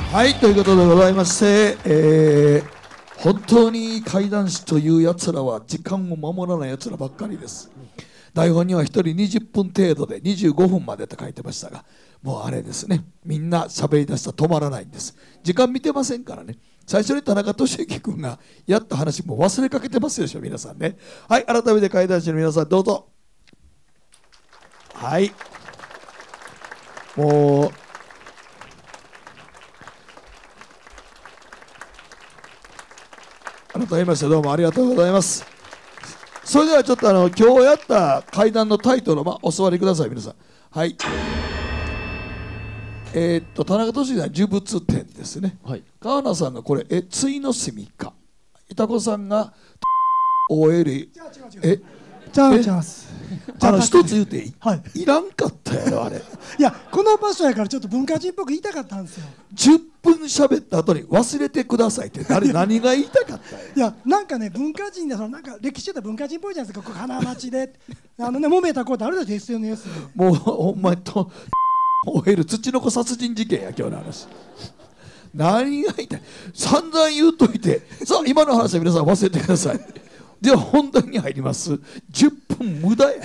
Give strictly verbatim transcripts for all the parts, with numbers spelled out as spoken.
はい、ということでございまして、えー、本当に怪談師というやつらは時間を守らないやつらばっかりです。台本にはひとりにじゅっぷん程度でにじゅうごふんまでと書いてましたが、もうあれですね、みんな喋り出したら止まらないんです。時間見てませんからね。最初に田中俊之君がやった話も忘れかけてますでしょ、皆さんね。はい、改めて怪談師の皆さんどうぞ。はい、もう改めましてどうもありがとうございます。それではちょっとあの今日やった怪談のタイトルを、まあ、お座りください皆さん。はい、えー、っと田中俊之さん呪物展ですね、はい、川名さんがこれえ対の住みか、板子さんが オーエル えちゃうちゃうすあの一つ言うていい、 はい、 いらんかったやろあれ。 いやこの場所やからちょっと文化人っぽく言いたかったんですよ。 じゅっぷん喋った後に忘れてくださいって誰何が言いたかったんや。 いやなんかね文化人でそのなんか歴史してた文化人っぽいじゃないですか。ここ金町であのね揉めたことあるで エスエヌエス で。 もうお前とオーエル土の子殺人事件や今日の話。何が言いたい、散々言うといて、さあ今の話は皆さん忘れてください。では本題に入ります。じゅっぷん無駄や。い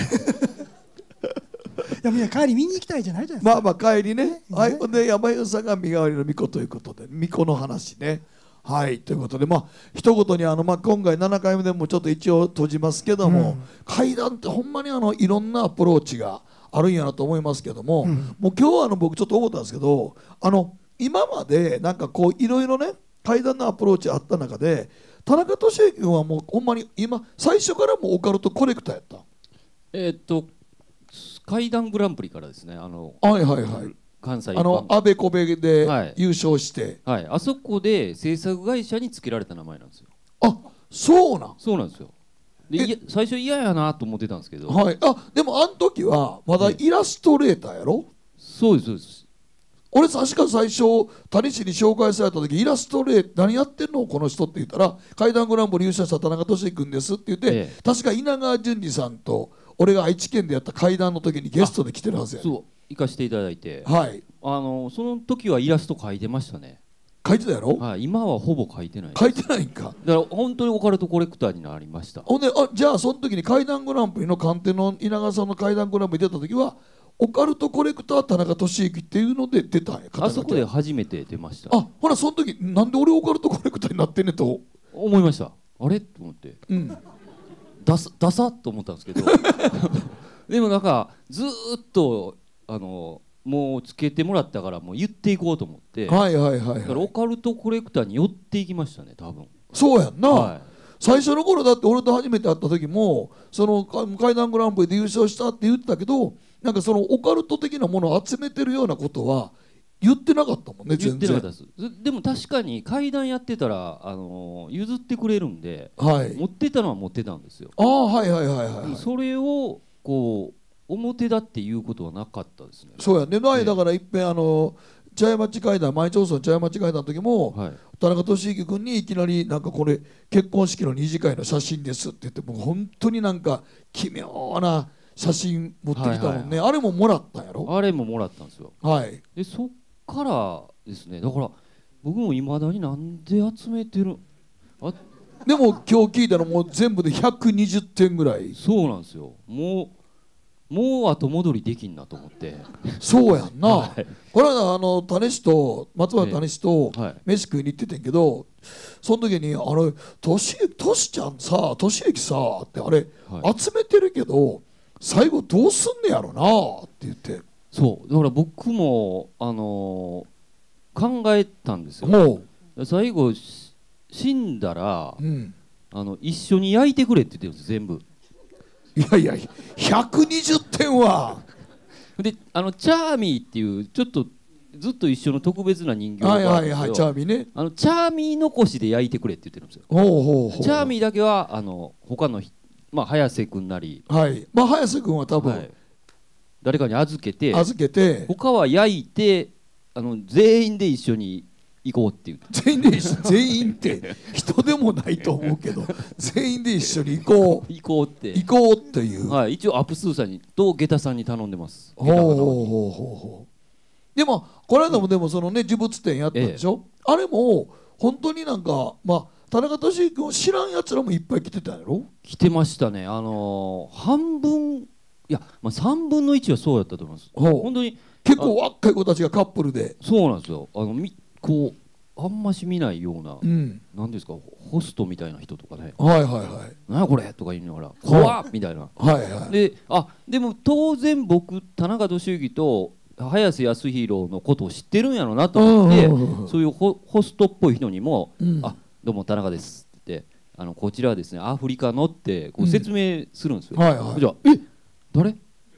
やみんな帰り見に行きたいじゃないじゃないですか。 まあまあ帰りね。はい。で山代さんが身代わりの巫女ということで巫女の話ね。はいということでまあ一言にあのまあ今回ななかいめでもちょっと一応閉じますけども、うん、怪談ってほんまにあのいろんなアプローチがあるんやなと思いますけども、うん、もう今日はあの僕ちょっと思ったんですけど、あの今までなんかこういろいろね怪談のアプローチあった中で。田中俊之君はもうほんまに今最初からもうオカルトコレクターやった。 えー、っと怪談グランプリからですね、あのはいはいはい、 関西あのあべこべで優勝して、 はい、はい、あそこで制作会社に付けられた名前なんですよ。 あ、そうなん。 そうなんですよ。でいや最初嫌やなと思ってたんですけど、 はい、あでもあの時はまだイラストレーターやろ。 そうですそうです。 俺確か最初谷氏に紹介された時イラストレー何やってんのこの人って言ったら怪談グランプリ優勝した田中俊之君ですって言って、ええ、確か稲川淳二さんと俺が愛知県でやった怪談の時にゲストで来てるはずや、ね、 そう行かせていただいて、 はい、 あのその時はイラスト描いてましたね。 描いてたやろ、 はい、今はほぼ描いてない。 描いてないんか。 だから本当にオカルトコレクターになりました。 ほんであじゃあその時に怪談グランプリの鑑定の稲川さんの怪談グランプリ出た時はオカルトコレクター田中俊之っていうので出たんや。 あそこで初めて出ました。 あほらその時なんで俺オカルトコレクターになってんねんと思いました。あれと思って、うん、ダサダサと思ったんですけどでもなんかずーっとあのもうつけてもらったからもう言っていこうと思って、 はいはいはいはい、 だからオカルトコレクターに寄っていきましたね多分。 そうやんな、はい、最初の頃だって俺と初めて会った時もその怪談グランプリで優勝したって言ってたけどなんかそのオカルト的なものを集めてるようなことは言ってなかったもんね。全然言ってなかったです。でも確かに怪談やってたら、あのー、譲ってくれるんで、はい、持ってたのは持ってたんですよ。 ああはいはいはいはい、はい、 それをこう表だっていうことはなかったですね。 そうやね。前だからいっぺんあの茶屋町会談前町村茶屋町会談の時も、はい、田中俊之君にいきなりなんかこれ結婚式の二次会の写真ですって言ってもう本当になんか奇妙な写真持ってきたもんね、はいはいはい、あれももらったんやろ。 あれももらったんですよ。 はい。 でそっからですね。だから僕もいまだになんで集めてるあでも今日聞いたのもう全部でひゃくにじゅってんぐらい。 そうなんですよ。もうもう後戻りできんなと思ってそうやんな、はい、これはあの種師と松原種師と飯食いに行っててんけど、はい、その時に「あれとしちゃんさ俊之さ」ってあれ、はい、集めてるけど最後どうすんねやろなって言って。 そうだから僕も、あのー、考えたんですよ。もう最後死んだら、うん、あの一緒に焼いてくれって言ってるんです全部。 いやいやひゃくにじゅってんはであのチャーミーっていうちょっとずっと一緒の特別な人形があるんですよ。はいはいはい、チャーミーね。あのチャーミー残しで焼いてくれって言ってるんですよ。ほうほうほう。チャーミーだけはあの他のまあ早瀬君なり、 はい、まあ早瀬君は多分、はい、 誰かに預けて預けて他は焼いてあの全員で一緒に行こうっていう。 全員で一緒全員って人でもないと思うけど全員で一緒に行こう行こうって行こうっていう、 はい、一応アップスーさんにと下駄さんに頼んでます。 ほうほうほうほうほう。 でもこの間もでもそのね呪物展やったでしょ、ええ、あれも本当になんかまあ田中俊之を知らんやつらもいっぱい来てたんやろ。 来てましたね。あのー、半分いや、まあ、さんぶんのいちはそうやったと思います。本当に結構若い子たちがカップルで。 そうなんですよ。あのみこうあんまし見ないような、うん、なんですかホストみたいな人とかね。 はいはいはい。 何やこれとか言いながら怖っみたいな。 はいはい。 で、あでも当然僕田中俊之と早瀬康弘のことを知ってるんやろうなと思って、そういう ホ, ホストっぽい人にも、うん、あどうも田中ですってあのこちらはですねアフリカのってこう説明するんですよ。うん、はいはい、じゃあえ誰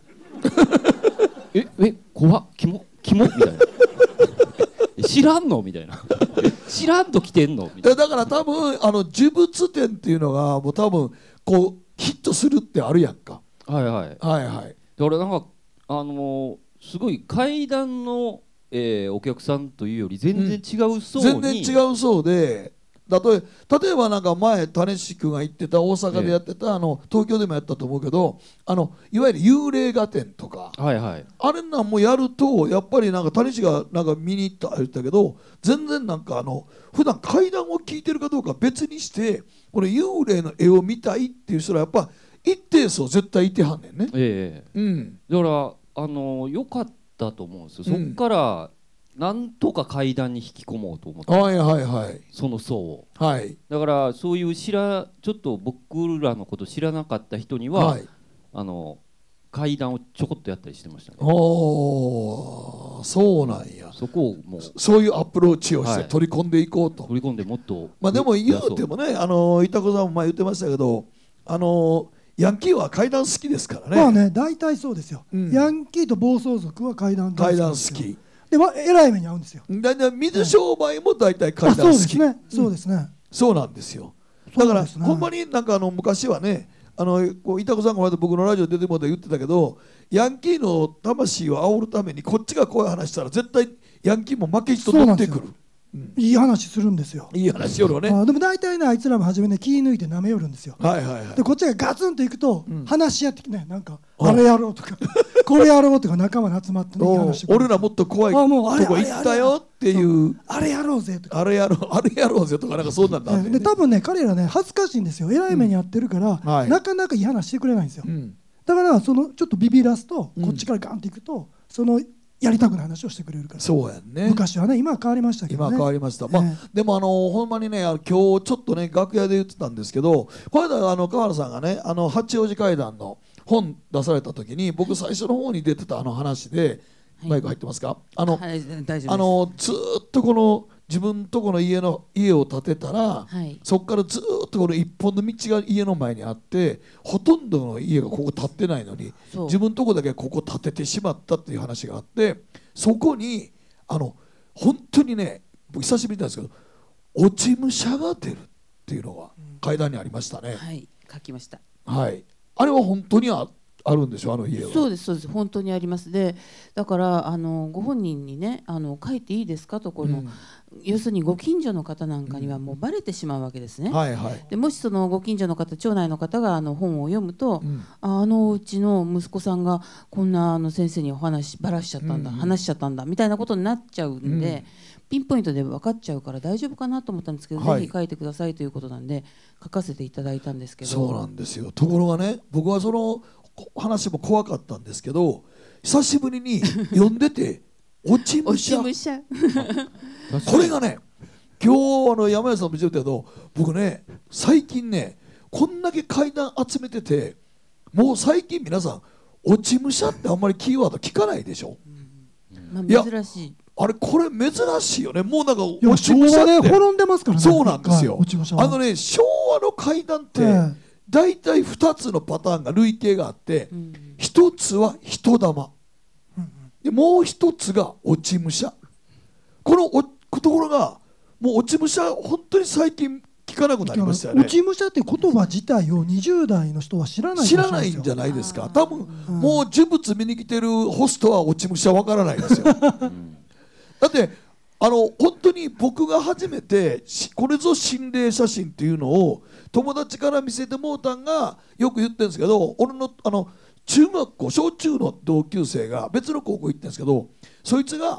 ええ怖っキモキモみたいな。知らんのみたいな。知らんと来てんのみたいな。 だから多分あの呪物展っていうのがもう多分こうヒットするってあるやんか。 はいはいはいはい。 だからなんかあのー、すごい怪談の、えー、お客さんというより全然違う層に、 うん、全然違う層で。だと例えばなんか前種子君が言ってた大阪でやってた、ええ、あの東京でもやったと思うけどあのいわゆる幽霊画展とか、 はいはい、 あれなんもやるとやっぱりなんか種子がなんか見に行った言ったけど全然なんかあの普段怪談を聞いてるかどうか別にしてこれ幽霊の絵を見たいっていう人はやっぱ一定数絶対いてはんねんね、 ええ、うん、だからあのよかったと思うんですよ、うん、そっからなんとか階段に引き込もうと思って、 はいはいはい、 その層を、 はい、 だからそういう知らちょっと僕らのこと知らなかった人には、はい、あの階段をちょこっとやったりしてましたね。 おー、そうなんや。 そこをもうそういうアプローチをして取り込んでいこうと、 はい、取り込んでもっとまあでも言うてもね、あの板子さんも前言ってましたけど、あのヤンキーは階段好きですからね。 まあね、大体そうですよ、うん、ヤンキーと暴走族は階段大好き。階段好きでえらい目に遭うんですよ。 だから水商売も大体階段好き、 そうですね、そうですね、うん、 そうなんですよ。だから、ね、ほんまになんかあの昔はね、あのこう板子さんがまだ僕のラジオ出てもらって言ってたけど、ヤンキーの魂を煽るためにこっちがこういう話したら絶対ヤンキーも負けじと乗ってくる。 うん、いい話するんですよ。 いい話よるね。 あでも大体ねあいつらも初めね気抜いて舐めよるんですよ。 はいはいはい。 でこっちがガツンといくと、うん、話し合ってきてね、なんかあれやろうとかこれやろうとか仲間で集まってね話してくる。 俺らもっと怖いとこ行ったよっていうあれやろうぜとかあれやろうあれやろうぜとかなんかそうなんだ、ね、 で多分ね彼らね恥ずかしいんですよ。えらい目に遭ってるから、うんはい、なかなかいい話してくれないんですよ。うん、だからそのちょっとビビらすと、うん、こっちからガンっていくとそのやりたくない話をしてくれるから。 そうやんね。 昔はね、今は変わりましたけどね。 今は変わりました、まあえー、でもあのほんまにね今日ちょっとね楽屋で言ってたんですけど、この間あの川原さんがねあの八王子怪談の本出された時に僕最初の方に出てたあの話で、はい、マイク入ってますか？あの、はい、あのずっとこの自分とこの家の家を建てたら、はい、そこからずっとこの一本の道が家の前にあってほとんどの家がここ建ってないのに自分のとこだけここ建ててしまったっていう話があって、そこにあの本当にね僕久しぶりなんですけど落ち武者が出るっていうのが階段にありましたね、うん、 はい書きました。 はいあれは本当にああるんでしょあの家は。 そうですそうです本当にあります。でだからあのご本人にねあの書いていいですかとこの、うん、要するにご近所の方なんかにはもうバレてしまうわけですね、うんはいはい、でもしそのご近所の方町内の方があの本を読むと、うん、あのうちの息子さんがこんなあの先生にお話ばらしちゃったんだ、うん、話しちゃったんだみたいなことになっちゃうんで、うん、ピンポイントで分かっちゃうから大丈夫かなと思ったんですけど、はい、ぜひ書いてくださいということなんで書かせていただいたんですけど。 そうなんですよ。ところがね僕はその話も怖かったんですけど久しぶりに読んでて落ち武者これがね今日あの山谷さんも言ってたけど僕ね最近ねこんだけ怪談集めててもう最近皆さん落ち武者ってあんまりキーワード聞かないでしょ、 うんまあ、珍しい。 あれこれ珍しいよね。もうなんか落ち武者って滅んでますからね。 そうなんですよ。あのね昭和の怪談って、えー大体ふたつのパターンが類型があって、うん、ひとつは人玉、うん、でもうひとつが落ち武者。このおところがもう落ち武者本当に最近聞かなくなりましたよね。 落ち武者って言葉自体をにじゅう代の人は知らない知らないんじゃないですか。多分、うん、もう呪物見に来てるホストは落ち武者わからないですよ、うん、だってあの本当に僕が初めてこれぞ心霊写真っていうのを友達から見せてもうたんがよく言ってるんですけど、俺のあの中学校小中の同級生が別の高校行ってるんですけど、そいつが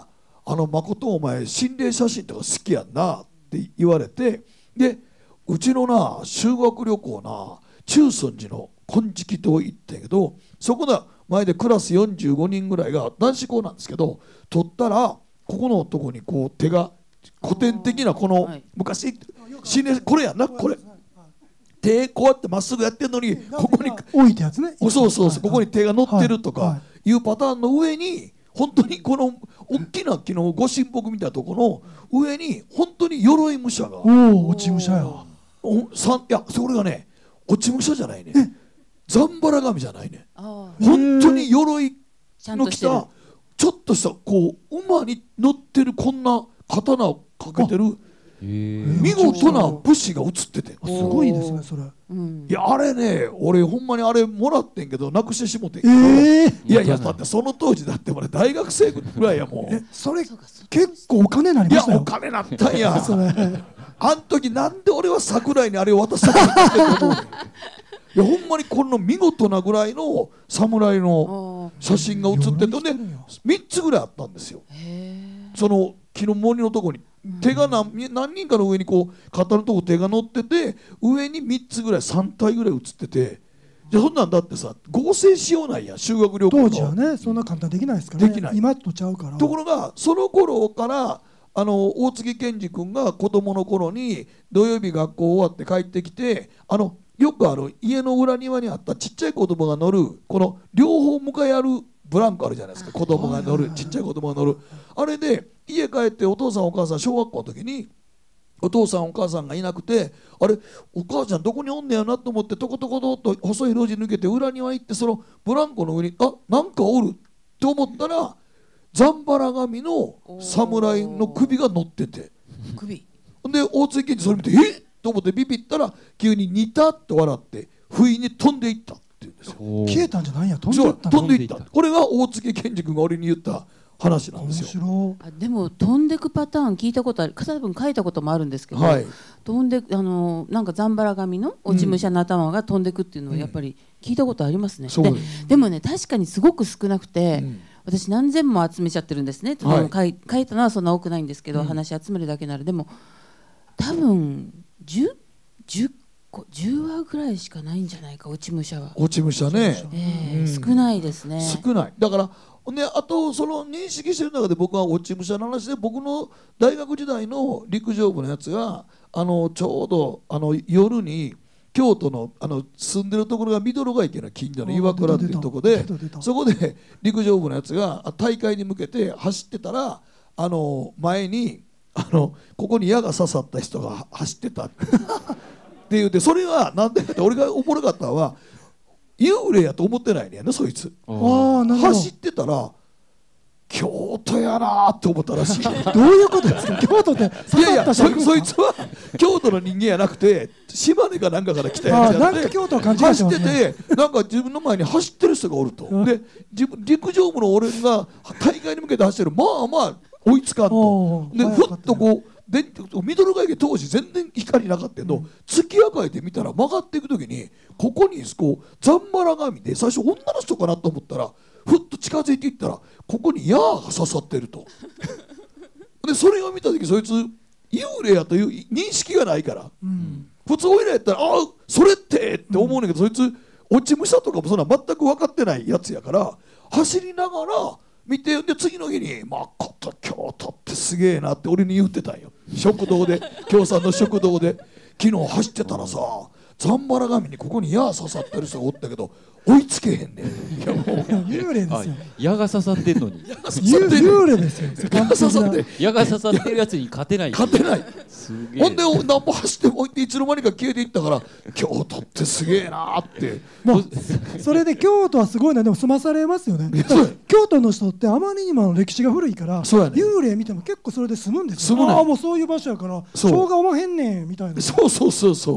あの誠お前心霊写真とか好きやんなって言われて、でうちのな修学旅行な中尊寺の金色島行ったんやけど、そこで前でクラスよんじゅうごにんぐらいが男子校なんですけど、撮ったらここのとこにこう手が古典的なこの昔心霊これやんな、これ手こうやってまっすぐやってるのにここに置いたやつね、 そうそうそう、ここに手が乗ってるとかいうパターンの上に本当にこの大きな木のご神木みたいなところの上に本当に鎧武者が、 おお落ち武者や、 おさんいやそれがね落ち武者じゃないね、ザンバラ神じゃないね、本当に鎧の着たちょっとしたこう馬に乗ってるこんな刀をかけてる見事な武士が映ってて、すごいですねそれ。 いやあれね俺ほんまにあれもらってんけどなくしてしもてんけど、 いやいやだってその当時だって俺大学生ぐらいやもん。 それ結構お金になりましたよ。 いやお金なったんやあん時なんで俺は桜井にあれを渡したかって思うねん。いやほんまにこの見事なぐらいの侍の写真が写っててね、みっつぐらいあったんですよ。その木の森のとこに手が 何, 何人かの上にこう肩のとこ手が乗ってて、上にみっつぐらいさん体ぐらい写ってて、じゃそんなんだってさ合成しようないや修学旅行の当時はね、そんな簡単できないですからね。 できない今とちゃうから。 ところがその頃からあの大槻健二君が子供の頃に土曜日学校終わって帰ってきて、あのよくある家の裏庭にあったちっちゃい子供が乗るこの両方向かいあるブランコあるじゃないですか、子供が乗るちっちゃい子供が乗るあれで家帰ってお父さんお母さん小学校の時にお父さんお母さんがいなくて、あれお母ちゃんどこにおんねやなと思ってトコトコトっと細い路地抜けて裏庭行って、そのブランコの上にあなんかおると思ったらザンバラ神の侍の首が乗ってて、 首で大槻健二それ見てえっと思ってビビったら急にニタッと笑って不意に飛んでいったって言うんですよ。 消えたんじゃないんや、飛んでいった飛んでいった。これが大槻健二君が俺に言った話なんですよ。 あでも飛んでくパターン聞いたことある、多分書いたこともあるんですけど、はい、飛んであのなんかザンバラ神の落ち武者の頭が飛んでくっていうのはやっぱり聞いたことありますね。うん、で, でもね確かにすごく少なくて、うん、私何千も集めちゃってるんですね。はい、書, い書いたのはそんな多くないんですけど、うん、話集めるだけならでも多分 10, 10, じゅうわぐらいしかないんじゃないか、落ち武者は。 落ち武者ね、 えーうん、少ないですね。 少ない。だからね、あとその認識してる中で僕は落ち武者の話で、僕の大学時代の陸上部のやつがあのちょうどあの夜に京都 の, あの住んでるところがミドル街っていうのは近所の岩倉っていうところで、そこで陸上部のやつが大会に向けて走ってたら、あの前にあのここに矢が刺さった人が走ってたって言うて、それは何でかって俺がおもろかったのは幽霊やと思ってないねんなそいつ。走ってたら京都やなって思ったらしい。 どういうことですか京都って。 いやいや そ, そいつは京都の人間やなくて島根かなんかから来たやつやって、走っててなんか自分の前に走ってる人がおると。で自分陸上部の俺が大会に向けて走ってる、まあまあ追いつかんと。でふっとこうでミドル街で当時全然光なかったけど、うん、月明かりで見たら曲がっていく時にここにこうザンバラ神で最初女の人かなと思ったらふっと近づいていったらここに矢が刺さってると。でそれを見た時そいつ幽霊やという認識がないから、うん、普通おいらやったらああそれってって思うんだけど、うん、そいつ落ち武者とかもそんな全く分かってないやつやから走りながら見て、で次の日に「まこと京都ってすげえな」って俺に言ってたんよ、食堂で京さんの食堂で。昨日走ってたらさザンバラ神にここに矢刺さってる人がおったけど追いつけへんねん。いやもう幽霊ですよ。 矢が刺さってんのに幽霊ですよ。 矢が刺さって矢が刺さってるやつに勝てない。 勝てない。ほんで何も走っておいていつの間にか消えていったから京都ってすげえなって。 もうそれで京都はすごいな。でも済まされますよね。京都の人ってあまりにも歴史が古いから、ね、幽霊見ても結構それで済むんですよ。ああもうそういう場所やからしょうがおまへんねんみたいな。 そうそうそうそう。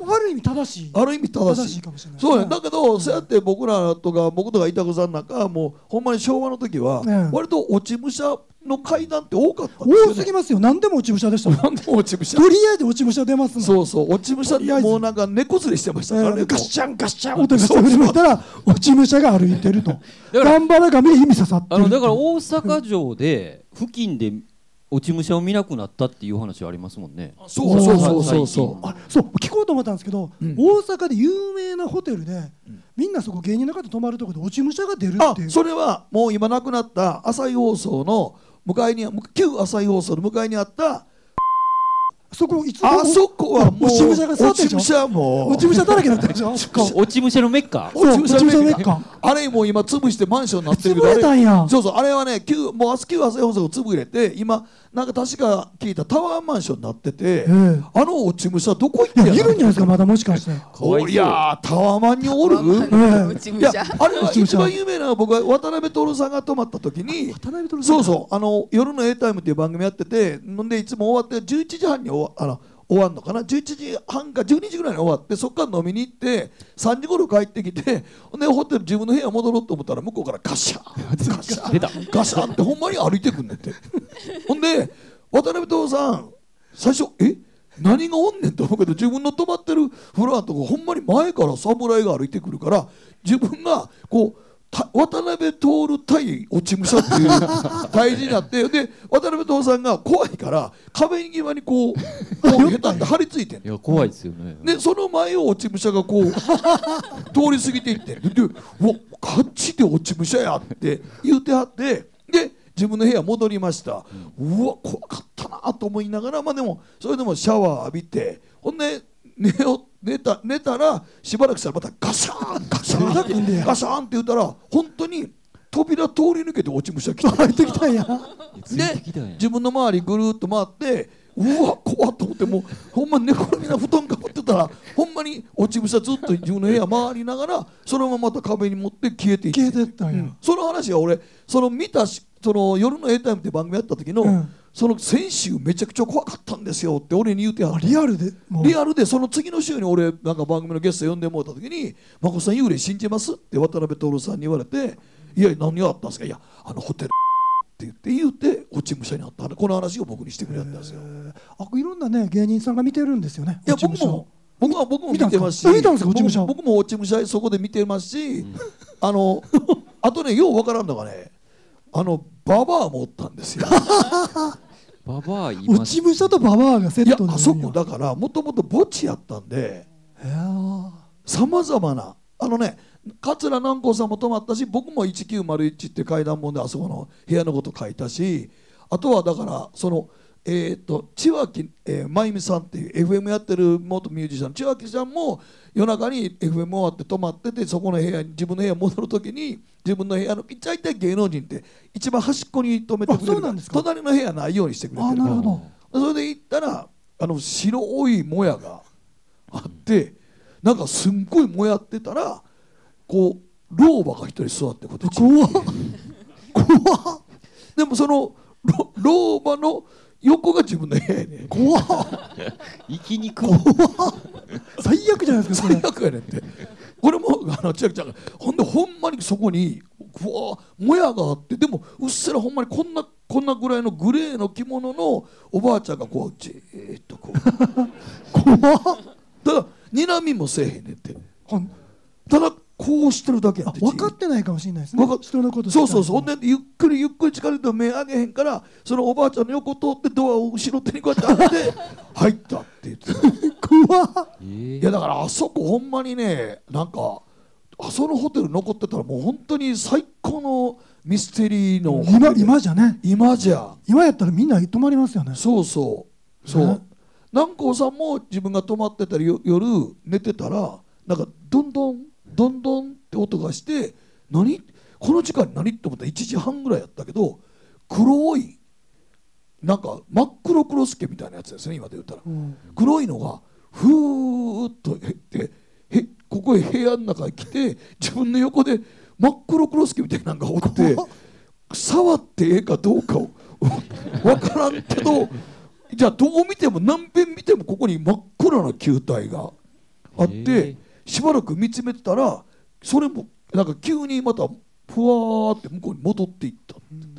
ある意味正しいある意味正しいかもしれない。 そうやだけど、そうやって僕らとか僕とか板子さんなんかもうほんまに昭和の時は割と落ち武者の階段って多かったんですよね。 多すぎますよ。何でも落ち武者でしたもん。 何でも落ち武者。 とりあえず落ち武者出ますもん。 そうそう落ち武者ってもうなんか猫崩れしてましたからね。 ガッシャンガッシャン音がして始めたら落ち武者が歩いてると。頑張ら神で意味刺さってる。 あのだから大阪城で付近で落ち武者を見なくなったっていう話ありますもんね。 そうそうそうそうそう。 あ、そう聞こうと思ったんですけど、うん、大阪で有名なホテルで、うん、みんなそこ芸人の方泊まるところで落ち武者が出るっていう。 あ、それはもう今亡くなった朝日放送の向かいに旧朝日放送の向かいにあった。 そこいつあそこはもう落ち武者が座ってるでしょ。 落ち武者も落ち武者だらけだったでしょ。 落ち武者のメッカ。 落ち武者のメッカ。 あれもう今潰してマンションになってるけど。 潰れたんや。 そうそうあれはね旧もう旧朝日放送を潰れて今なんか確か聞いたタワーマンションになってて、あの落ち武者どこ行ってんや。 いるんじゃないですかまだもしかして。 いやタワーマンにおる。いやあれは一番有名な僕は渡辺徹さんが泊まった時に。そうそうあの夜の A タイムっていう番組やっててんでいつも終わってじゅういちじはんに終わあの。終わるのかなじゅういちじはんかじゅうにじぐらいに終わってそこから飲みに行ってさんじ頃帰ってきてでホテル自分の部屋戻ろうと思ったら向こうからガシャンガシャンガシャンってほんまに歩いてくんねんってほんで渡辺徹さん最初え何がおんねんと思うけど自分の泊まってるフロアのとこほんまに前から侍が歩いてくるから自分がこう渡辺徹対落ち武者っていう対峙になってで渡辺徹さんが怖いから壁際にこうヘタって張り付いてんいや怖いですよね。 でその前を落ち武者がこう通り過ぎていってでうわガチで落ち武者やって言うてはってで自分の部屋戻りました、うん、うわ怖かったなと思いながらまあでもそれでもシャワー浴びてほんで寝よ寝た寝たらしばらくしたらまたガシャーンガシャーンってガシャーンって言ったら本当に扉通り抜けて落ち武者来て入ってきたんやで自分の周りぐるっと回ってうわ怖っと思ってもうほんま寝転びな布団かぶってたらほんまに落ち武者ずっと自分の部屋回りながらそのまままた壁に持って消えていって消えてったんや、うん、 その話は俺その見たその夜の A タイムって番組やった時の、うんその先週めちゃくちゃ怖かったんですよって俺に言うてはリアルでリアルでその次の週に俺なんか番組のゲスト呼んでもらった時に「眞子さん幽霊信じます?」って渡辺徹さんに言われて「いや何があったんですか?」「いやあのホテルって言って言って落ち武者にあったこの話を僕にしてくれたんですよ。 あいろんなね芸人さんが見てるんですよね。 いや僕も僕は僕も見てますし見たんですか落ち武者。 僕も落ち武者そこで見てますし、うん、あのあとねようわからんのがねあのババアもおったんですよ。 ババアいます落ち武者とババアがセットでいやあそこだからもともと墓地やったんでさまざまなあのね桂南光さんも泊まったし僕もいちきゅうまるいちって階段門であそこの部屋のこと書いたしあとはだからそのえー、と千脇、えー、真由美さんっていう エフエム やってる元ミュージシャンの千脇さんも夜中に エフエム 終わって泊まっててそこの部屋に自分の部屋に戻る時に自分の部屋の大体芸能人って一番端っこに泊めてくれるから隣の部屋ないようにしてくれてるからそれで行ったらあの白いもやがあってなんかすんごいもやってたらこう老婆が一人座ってこっち怖っ怖っでもその老婆の横が自分の部屋やねん。 怖っ生きにくい最悪じゃないですかそれ。 最悪やねんってこれもあの千秋ちゃんがほんでほんまにそこにうわもやがあってでもうっすらほんまにこんなこんなぐらいのグレーの着物のおばあちゃんがこうじーっとこう怖っだから睨みもせえへんねんってただこうしてるだけやって分かってないかもしれないですね人のことそうそうそうほんでゆっくりゆっくり近づいて目上げへんからそのおばあちゃんの横通ってドアを後ろ手にこうやって開けて入ったって言って怖っいやだからあそこほんまにねなんかあそのホテル残ってたらもう本当に最高のミステリーの今今じゃね今じゃ今やったらみんな泊まりますよねそうそうそう、ね、南光さんも自分が泊まってたり夜寝てたらなんかどんどんどんどんって音がして何この時間に何って思ったらいちじはんぐらいやったけど黒いなんか真っ黒クロスケみたいなやつですね今で言ったら、うん、黒いのがふーっと減ってへここへ部屋の中に来て自分の横で真っ黒クロスケみたいなのがおって触ってええかどうかを分からんけどじゃあどう見ても何遍見てもここに真っ黒な球体があってしばらく見つめてたらそれもなんか急にまたふわーって向こうに戻っていったって言って、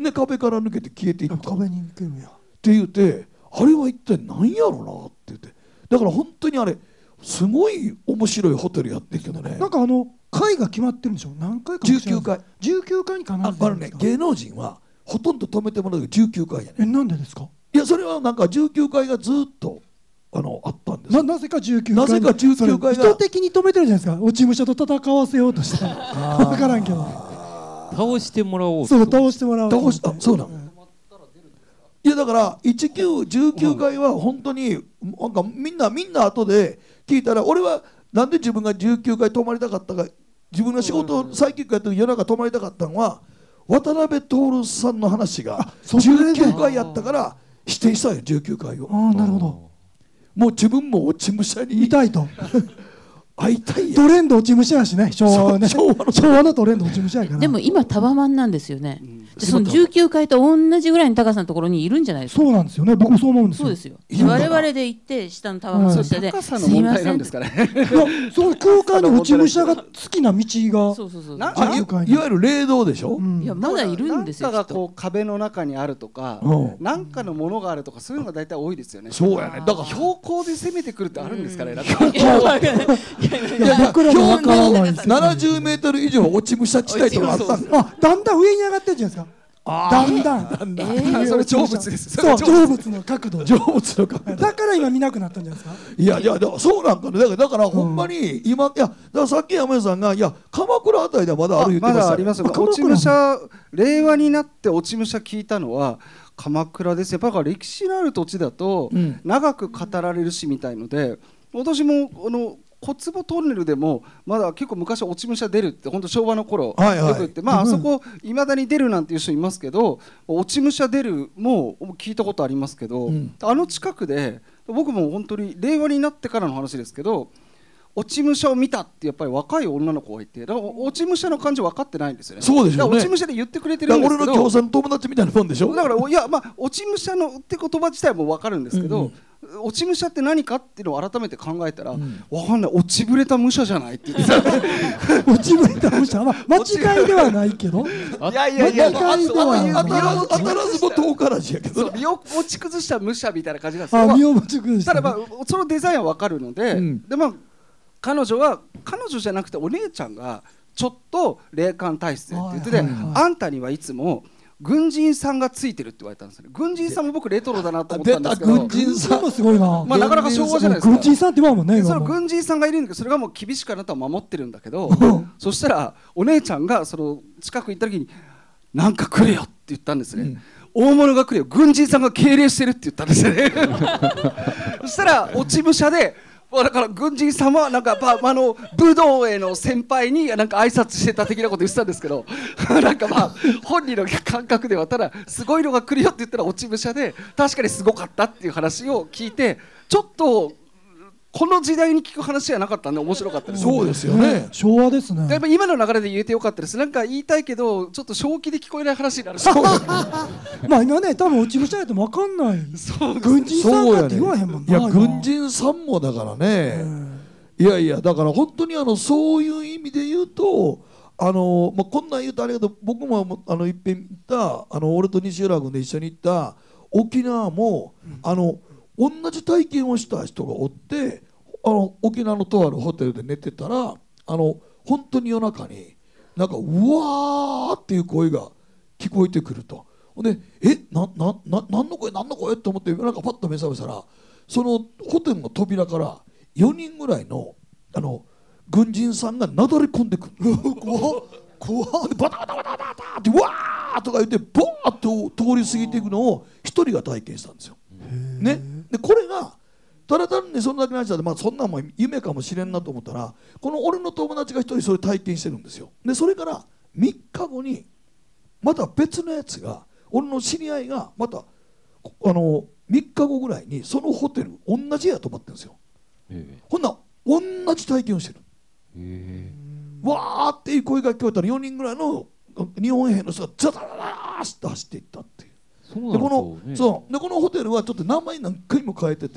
で壁から抜けて消えていった壁に抜けるんやって言って、あれは一体何やろなって言って、だから本当にあれすごい面白いホテルやってるけどね。 なんかあの回が決まってるんでしょ。何回かじゅうきゅうかいじゅうきゅうかいに必ずああのね、芸能人はほとんど止めてもらうけどじゅうきゅうかいやね。 え、なんでですか。 いやそれはなんかじゅうきゅうかいがずっとあのあったんです。 な, なぜかじゅうきゅうかいなぜかじゅうきゅうかいが意図的に止めてるじゃないですか。落ち武者と戦わせようとして分からんけど倒してもらおうそう倒してもらおう倒しあそうなの。いやだからじゅうきゅう、じゅうきゅうかいは本当になんかみんなみんな後で聞いたら、俺はなんで自分がじゅうきゅうかい泊まりたかったか、自分が仕事をサイキックやってる夜中泊まりたかったのは渡辺徹さんの話がじゅうきゅうかいやったから否定したよじゅうきゅうかいを。 ああなるほど。 もう自分も落ち武者にいたいと会いたいや。 トレンド落ち武者やしね、昭和はね、昭和のトレンド落ち武者やから。 でも今タワマンなんですよね、うん、そのじゅうきゅうかいと同じぐらいの高さのところにいるんじゃないですか。 そうなんですよね、僕もそう思うんですよ。 そうですよ。我々で行って下のタワマンの下で、 高さの問題なんですかね。 そう空間に落ち武者が好きな道がそうそうそう、 あ い, いわゆる霊道でしょ、 うん、いやまだいるんですよ。 なんかがこう壁の中にあるとか、なんかのものがあるとか、そういうのが大体多いですよね。 そうやね。だから標高で攻めてくるってあるんですかね。 いや僕らも分からないです。ななじゅうメートル以上落ち武者地帯とかあったんだ。 あ、だんだん上に上がってるじゃないですか。だんだん、だんだん、えー、それ成仏です。 そう、成仏の角度。 成仏の角度。 だから今見なくなったんじゃないですか。 いやいや、そうなんかね。だからだからほんまに今、いやだからさっき山根さんがいや鎌倉あたりではまだある言ってました。 まだありますよ。落ち武者、令和になって落ち武者聞いたのは鎌倉です。やっぱり歴史のある土地だと長く語られるしみたいので、私もあの小坪トンネルでもまだ結構昔落ち武者出るって本当昭和の頃よく言って、まああそこいまだに出るなんていう人いますけど、落ち武者出るも聞いたことありますけど、あの近くで僕も本当に令和になってからの話ですけど、落ち武者を見たってやっぱり若い女の子がいて、だから落ち武者の感じ分かってないんですよね。 そうでしょうね。 落ち武者で言ってくれてるんですけど、 俺の共産の友達みたいなもんでしょ。 だからいやまあ落ち武者のって言葉自体も分かるんですけど、うんうん、落ち武者って何かっていうのを改めて考えたら、うん、分かんない、落ちぶれた武者じゃないって言って落ちぶれた武者、まあ、間違いではないけどいやいやいや、 間違いではない、 当たらずも遠からずやけど、 身を持ち崩した武者みたいな感じなんですよ。 あ、身を持ち崩した、 ただまあそのデザインは分かるので、うん、でまあ彼女は彼女じゃなくてお姉ちゃんがちょっと霊感体質でって言ってて、あんたにはいつも軍人さんがついてるって言われたんですよね。軍人さんも僕レトロだなと思ったんですけど、 軍人さんもすごいな、 まあ、なかなか昭和じゃないですか。 軍人さんって言わんもんね。 その軍人さんがいるんだけど、それがもう厳しくあなたは守ってるんだけどそしたらお姉ちゃんがその近く行った時になんか来るよって言ったんですね、うん、大物が来るよ、軍人さんが敬礼してるって言ったんですよねそしたら落ち武者でだから軍人さんはなんかあの武道への先輩になんか挨拶してた的なこと言ってたんですけどなんかまあ本人の感覚ではただすごいのが来るよって言ったら落ち武者で確かにすごかったっていう話を聞いて、ちょっとこの時代に聞く話じゃなかったんで面白かったです。 そうですよね、 昭和ですね。 やっぱ今の流れで言えてよかったです。なんか言いたいけどちょっと正気で聞こえない話になるしまあ今ね、多分落ち武者やと分かんない。軍人さんだって言わへんもんな。 いや軍人さんもだからね、いやいやだから本当にあのそういう意味で言うとあの、まあ、こんなん言うとあれだけど、僕もあのいっぺん行ったあの俺と西浦君で一緒に行った沖縄も、うん、あの同じ体験をした人がおって、あの沖縄のとあるホテルで寝てたら、あの本当に夜中になんかうわーっていう声が聞こえてくると。でえななな何の声何の声って思ってなんかパッと目覚めたら、そのホテルの扉からよにんぐらいのあの軍人さんがなだれ込んでくる怖っ怖っバタバタバタバタってわーとか言ってボーッと通り過ぎていくのを一人が体験したんですよ。ね、でこれがただ単にそんだけの話だと、まあ、そんなんも夢かもしれんなと思ったら、この俺の友達が一人それ体験してるんですよ。でそれからみっかごにまた別のやつが、俺の知り合いがまたあのみっかごぐらいにそのホテル同じ部屋泊まってるんですよ。ほんな同じ体験をしてる。へーわーっていう声が聞こえたらよにんぐらいの日本兵の人がザザザザーッと走っていったっていう。でこのそうでこのホテルはちょっと名前何回も変えてて、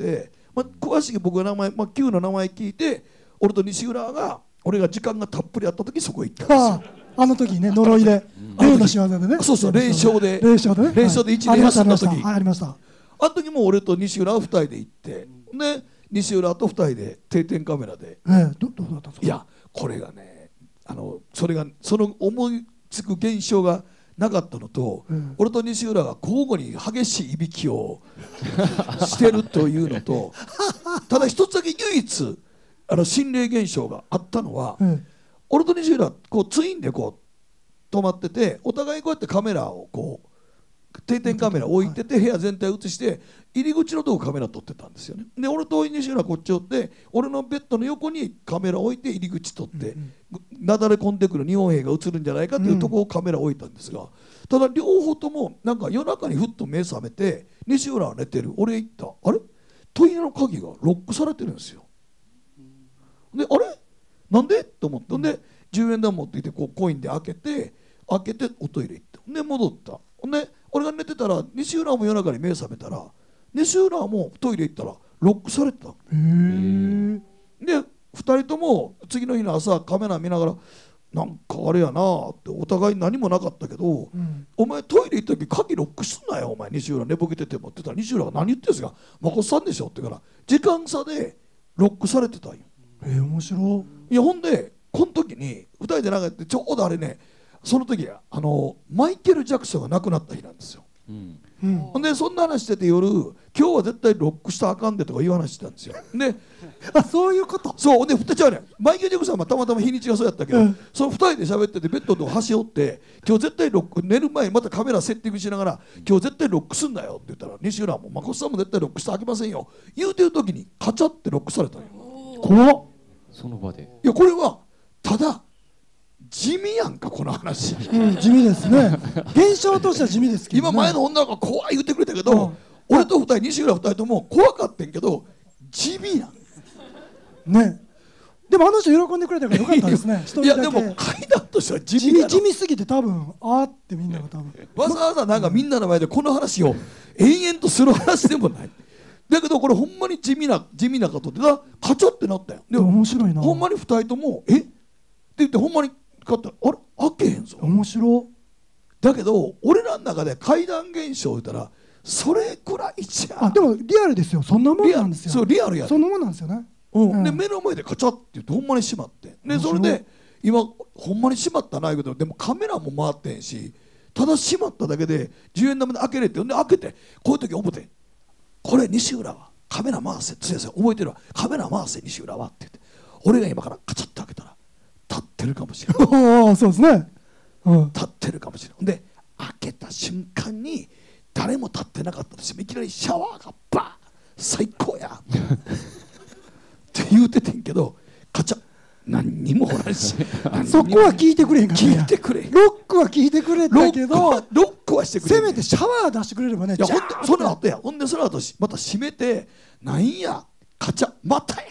まあ、詳しく僕が名前、まあ、Q の名前聞いて俺と西浦が俺が時間がたっぷりあった時そこ行ったんですよ。 ああの時ね呪いで霊の仕業でね。 そうそう霊障で霊障でね霊障で一年休んだ時ありました。 あの時も俺と西浦はふたりで行ってで西浦とふたりで定点カメラで、 ええ、どどうだったんですか。 いやこれがねあのそれがその思いつく現象がなかったのと、うん、俺と西浦が交互に激しいいびきをしてるというのとただ一つだけ唯一あの心霊現象があったのは、うん、俺と西浦こうツインでこう止まっててお互いこうやってカメラをこう定点カメラ置いてて部屋全体映して入り口のとこカメラ撮ってたんですよね。で俺と西浦こっち寄って俺のベッドの横にカメラ置いて入り口撮ってなだれ込んでくる日本兵が映るんじゃないかというところをカメラ置いたんですが、ただ両方ともなんか夜中にふっと目覚めて西浦は寝てる俺行ったあれトイレの鍵がロックされてるんですよ。であれなんでと思ってでじゅうえん玉持ってきてこうコインで開けて開けておトイレ行ったで戻ったで俺が寝てたら西浦も夜中に目覚めたら西浦もトイレ行ったらロックされてた。へでふたりとも次の日の朝カメラ見ながらなんかあれやなってお互い何もなかったけど、うん、お前トイレ行った時鍵ロックすんなよお前西浦寝ぼけててもって言ったら西浦が何言ってんすか誠さんでしょって言うから時間差でロックされてたんよ。 えー、面白い。いやほんでこの時にふたりでなんかやってちょうどあれねその時あのマイケル・ジャクソンが亡くなった日なんですよ。うんうん、でそんな話してて夜今日は絶対ロックしたらあかんでとかいう話してたんですよ。であそういうことそうでふたりはねマイケル・ジャクソンはたまたま日にちがそうやったけど、うん、そのふたりで喋っててベッドの端折って今日絶対ロック寝る前にまたカメラセッティングしながら今日絶対ロックすんだよって言ったら西浦も誠さんも絶対ロックしてあきませんよ言うてる時にカチャってロックされたんよ。 怖っ。 その場でいやこれはただ地味やんかこの話、 うん、地味ですね現象としては地味ですけど、ね、 今前の女の子が怖い言ってくれたけど、うん、俺とふたり西浦ふたりとも怖かったんけど地味やんね。でもあの人喜んでくれたからよかったですねいやでも階段としては地味やろ地味すぎて多分あーってみんなが多分わざわざなんかみんなの前でこの話を延々とする話でもないだけどこれほんまに地味な地味なことでなカチャってなったよ。でも面白いな。 ほんまにふたりともえって言ってほんまに買ったらあれ開けへんぞ。 面白だけど俺らの中で怪談現象言ったらそれくらいじゃん。 あでもリアルですよ。そんなもんなんですよ。 そうリアルやそんなもんなんですよね。 うん、で目の前でカチャって言ってほんまに閉まってでそれで今ほんまに閉まったないけどでもカメラも回ってんしただ閉まっただけでじゅうえん玉で開けれってで開けてこういう時思ってこれ西浦はカメラ回せ先生覚えてるわカメラ回せ西浦はって言って俺が今からカチャって開けたら立ってるかもしれないああそうですね、 うん、立ってるかもしれないで開けた瞬間に誰も立ってなかったとしてもいきなりシャワーがバーン最高やって言うててんけどカチャ何にもおらんしそこは聞いてくれへんから、 ね、聞いてくれロックは聞いてくれたけどロックはしてくれせめてシャワー出してくれればね。 いやほんでその後やほんでその後また閉めてなんやカチャまたや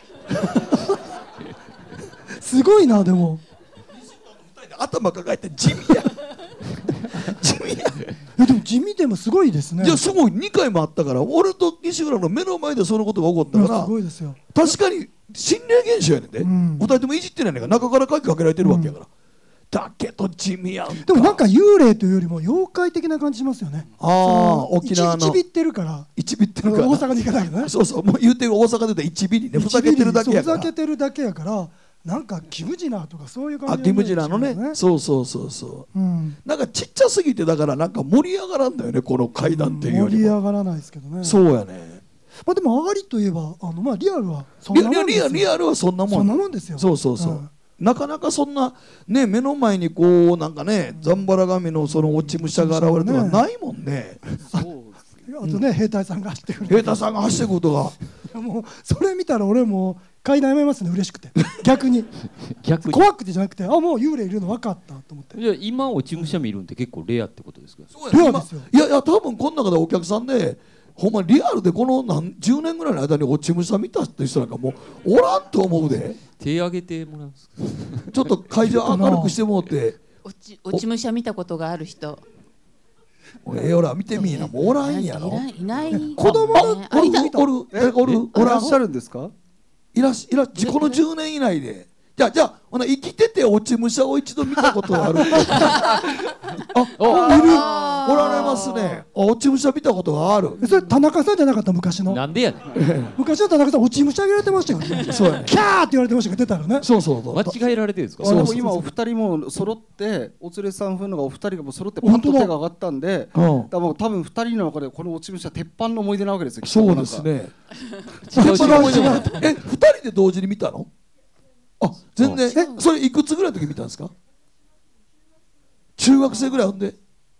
すごいな。でも頭抱えて地味や地味やえでも地味でもすごいですね。 いやすごいにかいもあったから俺と西浦の目の前でそのことが起こったからすごいですよ。 確かに心霊現象やねんで、うん、お二人ともいじってないねんから中から鍵かけられてるわけやから、うん、だけど地味やんか。 でもなんか幽霊というよりも妖怪的な感じしますよね。 ああ沖縄のいちびってるからいちびってるから大阪に行かないけどねそうそうもう言うて大阪で言うたらいちビリねふざけてるだけやからふざけてるだけやからなんかキムジナーとかそういう感じ、 ね、あキムジナーのねそうそうそうそう、うん、なんかちっちゃすぎてだからなんか盛り上がらんだよねこの階段っていうよりも、 うん、盛り上がらないですけどね。 そうやね。 まあでもありといえばあのまあリアルはそんなもんですよ。 リアルはそんなもんそんなもんですよ。 そうそうそう、うん、なかなかそんなね目の前にこうなんかねざんばら神のその落ち武者が現れるとかないもんね。 あとね、うん、兵隊さんが走ってくる兵隊さんが走ってくることがもうそれ見たら俺も階段やめますね嬉しくて逆に逆に怖くてじゃなくてあもう幽霊いるの分かったと思って。 じゃあ今落ち武者見るんって結構レアってことですか。 そうやレアですよ。いやいや多分この中でお客さんでほんまリアルでこの何じゅうねんぐらいの間に落ち武者見たって人なんかもうおらんと思うで。 手挙げてもらうんですかちょっと会場明るくしてもらって落ち落ち武者見たことがある人えほら見てみーな、もうおらんやろ。 いない子供のおるおるおらっしゃるんですか。 いらっしゃいらこのじゅうねん以内で。じゃあじゃあほな生きてて落ち武者を一度見たことがある。あ、いる。おられますね。落ち武者見たことがある。 それ田中さんじゃなかった？昔の。 なんでやねん。 昔の田中さん落ち武者言われてましたよね。 そうやね。 キャーって言われてましたけど出たらね。 そうそうそう。 間違えられてるんですか。 でも今お二人も揃ってお連れさん風のがお二人がもう揃ってパッと手が上がったんで、だからもう多分二人の中でこの落ち武者鉄板の思い出なわけですよ。 そうですね。 違う違う違う。 え、二人で同時に見たの？あ、全然。え、それいくつぐらいの時見たんですか？中学生ぐらいほんで。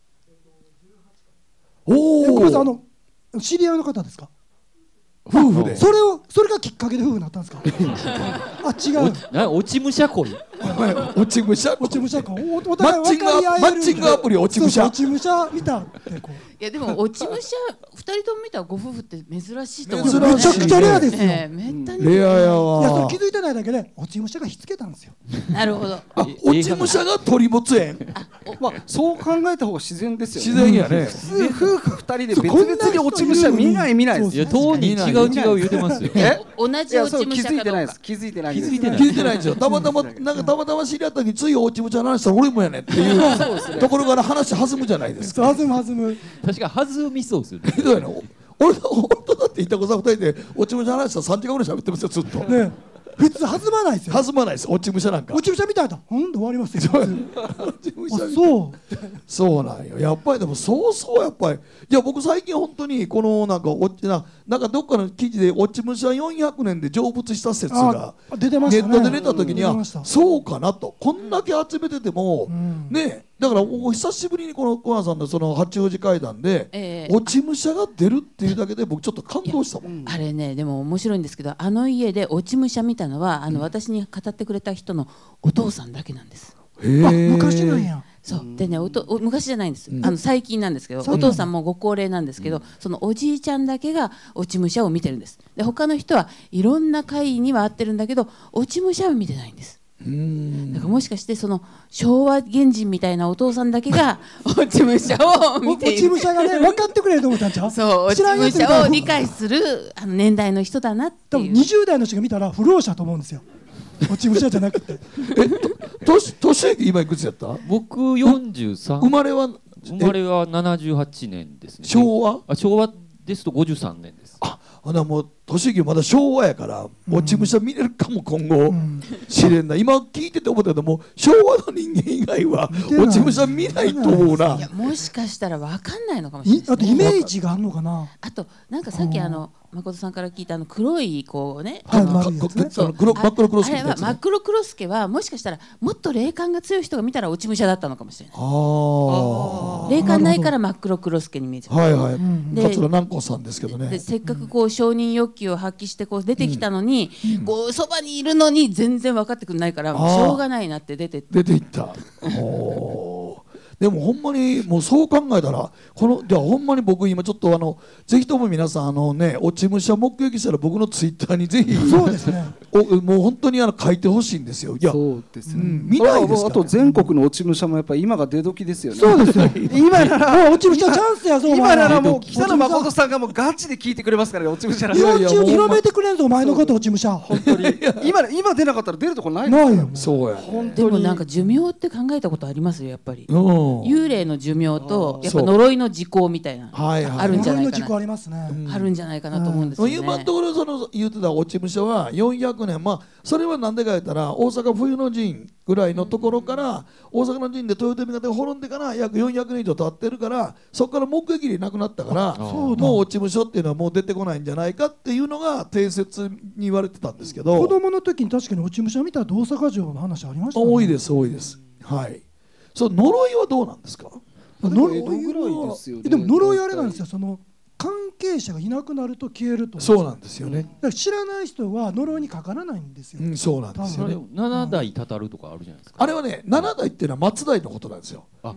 おお。あの知り合いの方ですか？ 夫婦で。 それをそれがきっかけで夫婦になったんですか？あ、違う。 な落ち武者恋。 落ち武者。 落ち武者か。 お互い分かり合える。マッチングアプリ落ち武者。 落ち武者見たってこう。 いやでも落ち武者二人とも見たご夫婦って珍しいと思う。 めちゃくちゃレアですよ。 レアやわ。 いやそれ気づいてないだけで落ち武者がひっつけたんですよ。 なるほど。 落ち武者が鳥もつ園。 まあそう考えた方が自然ですよ。 自然やね。 夫婦二人で別々に落ち武者見ない見ないです。 いや当に違う違う言うてますよ。 え？ 同じ落ち武者かどうか。 気づいてないです。気づいてない。 気づいてない。 気づいてないんですよ。たまたまなんかたまたま知り合った時につい落ち武者の話したら俺もやねっていうところから話弾むじゃないですか。 弾む弾む。 確か弾みそうですよね。 ひどいの。俺とだっていた子さん二人で落ち武者の話したらさんじかんぐらい喋ってますよずっと。 ね。普通弾まないですよ。 弾まないです。落ち武者なんか。 落ち武者みたいな。ほんで終わりますよ。 落ち武者。 そう。 そうなんよ。やっぱりでもそうそうやっぱり。いや僕最近本当にこのなんかおちななんかどっかの記事で落ち武者よんひゃくねんで成仏した説がネットで出た時にはそうかなと。こんだけ集めててもね。だからお久しぶりにこの小原さんのその八王子会談で、えー、落ち武者が出るっていうだけで僕ちょっと感動したもん。 あれねでも面白いんですけどあの家で落ち武者見たのはあの、うん、私に語ってくれた人のお父さんだけなんです。 へー、昔なんや。 そうでねおとお昔じゃないんです、うん、あの最近なんですけど、お父さんもご高齢なんですけど、うん、そのおじいちゃんだけが落ち武者を見てるんです。で他の人はいろんな会には合ってるんだけど落ち武者は見てないんです。だからもしかしてその昭和原人みたいなお父さんだけが落ち武者を見ている。 落ち武者がね分かってくれると思ったんちゃう？ そう落ち武者を理解するあの年代の人だなっていう。 多分にじゅう代の人が見たら不老者と思うんですよ。落ち武者じゃなくて。 え年年今いくつやった？ 僕よんじゅうさん。 生まれは生まれはななじゅうはちねんですね。 昭和？ あ昭和ですとごじゅうさんねんです。 あほなもう年行まだ昭和やから落ち武者見れるかも今後知れんな。今聞いてて思ったけども昭和の人間以外は落ち武者見ないと思うな。 いやもしかしたら分かんないのかもしれないですね。 あとイメージがあるのかな。 あとなんかさっきあの誠さんから聞いたあの黒いこうね、 はい、 真っ黒クロスケ。 あれは真っ黒クロスケはもしかしたらもっと霊感が強い人が見たら落ち武者だったのかもしれない。あ霊感ないから真っ黒クロスケに見えちゃう。 はいはい。桂南光さんですけどね。 でせっかくこう承認欲求を発揮してこう出てきたのに、うん、こうそばにいるのに全然分かってくれないからしょうがないなって出て出ていった。でもほんまにもうそう考えたらこのではほんまに僕今ちょっとあのぜひとも皆さんあのね落ち武者目撃したら僕のツイッターにぜひそうですねおもう本当にあの書いてほしいんですよ。いやそうですね、 うん、見ないですから、ね、 あと全国の落ち武者もやっぱり今が出時ですよね。 そうですよ今ならもう落ち武者チャンスやぞ。 今ならもう北野誠さんがもうガチで聞いてくれますからね落ち武者。 日本中に広めてくれんぞお前のこと落ち武者。 本当に今今出なかったら出るとこないないよ。 そうや、 ね、でもなんか寿命って考えたことありますよやっぱり。幽霊の寿命とやっぱ呪いの時効みたいなあるんじゃないかな。 呪いの時効ありますね。 あるんじゃないかなと思うんですよね。 今のところその言ってた落ち武者はよんひゃくねん、まあそれはなんでか言ったら大阪冬の陣ぐらいのところから大阪の陣で豊臣方が滅んでから約よんひゃくねん以上経ってるからそこから目撃例なくなったからもう落ち武者っていうのはもう出てこないんじゃないかっていうのが定説に言われてたんですけど、 子供の時に確かに落ち武者見たら大阪城の話ありましたね。 多いです多いです。はい。そう呪いはどうなんですか？ 呪いはでも呪いあれなんですよ。その関係者がいなくなると消えると。 そうなんですよね。だから知らない人は呪いにかからないんですよ。 うん、そうなんですよね。 ななだいたたるとかあるじゃないですか。 あれはねななだいっていうのは末代のことなんですよ。あ